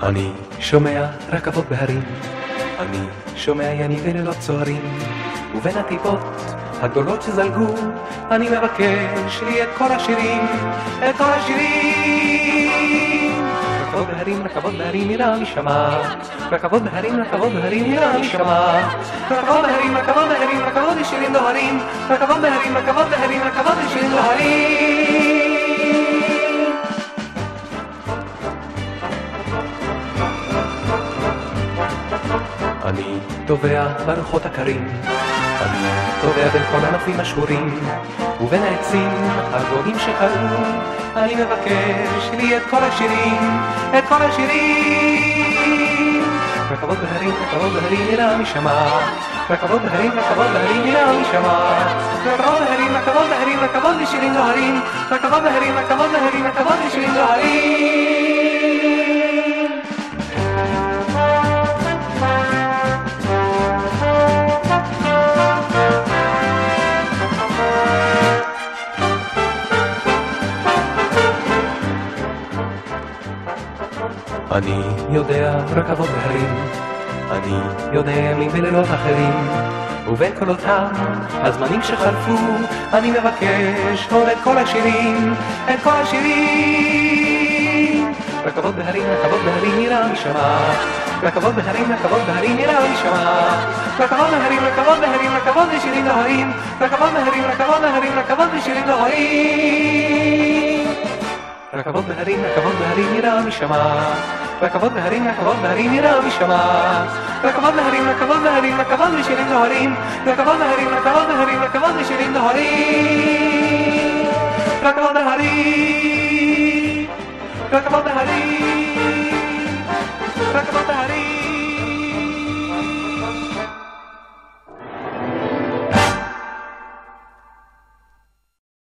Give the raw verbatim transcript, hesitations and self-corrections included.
אני שומע רכבות בהרים, אני שומע יני ולילות צוערים, ובין הטיפות הגדולות שזלגו, אני מבקש לי את כל השירים, את כל השירים. רכבות בהרים, רכבות בהרים, מילה משמה, רכבות בהרים, רכבות בהרים, מילה משמה, רכבות בהרים, רכבות בהרים, רכבות לשירים דוהרים, רכבות בהרים, רכבות בהרים, רכבות לשירים דוהרים. אני טובע ברוחות הקרים, אני טובע בין כל הנופים השחורים, ובין העצים הגבוהים שחלו, אני מבקש לי את כל השירים, את כל השירים. רכבות בהרים, רכבות בהרים, מילה משמה, רכבות בהרים, רכבות בהרים, מילה משמה, רכבות בהרים, רכבות בהרים, רכבות לשירים דוהרים, רכבות בהרים, רכבות בהרים, רכבות לשירים דוהרים. אני יודע רכבות בהרים, אני יודע ימים ולילות אחרים, ובין קולותיו הזמנים שחלפו, אני מבקש עוד את כל השירים, את כל השירים. רכבות בהרים, רכבות בהרים, מילה משמה, רכבות בהרים, רכבות בהרים, מילה משמה, רכבות בהרים, רכבות בהרים, רכבות לשירים דוהרים, רכבות בהרים, רכבות בהרים, רכבות לשירים דוהרים. רכבות בהרים, רכבות בהרים, מילה משמה, רכבות בהרים, רכבות בהרים, מילה משמה, רכבות בהרים, רכבות בהרים, רכבות לשירים דוהרים, רכבות בהרים, רכבות בהרים, רכבות לשירים דוהרים. רכבות בהרים, רכבות בהרים, רכבות בהרים.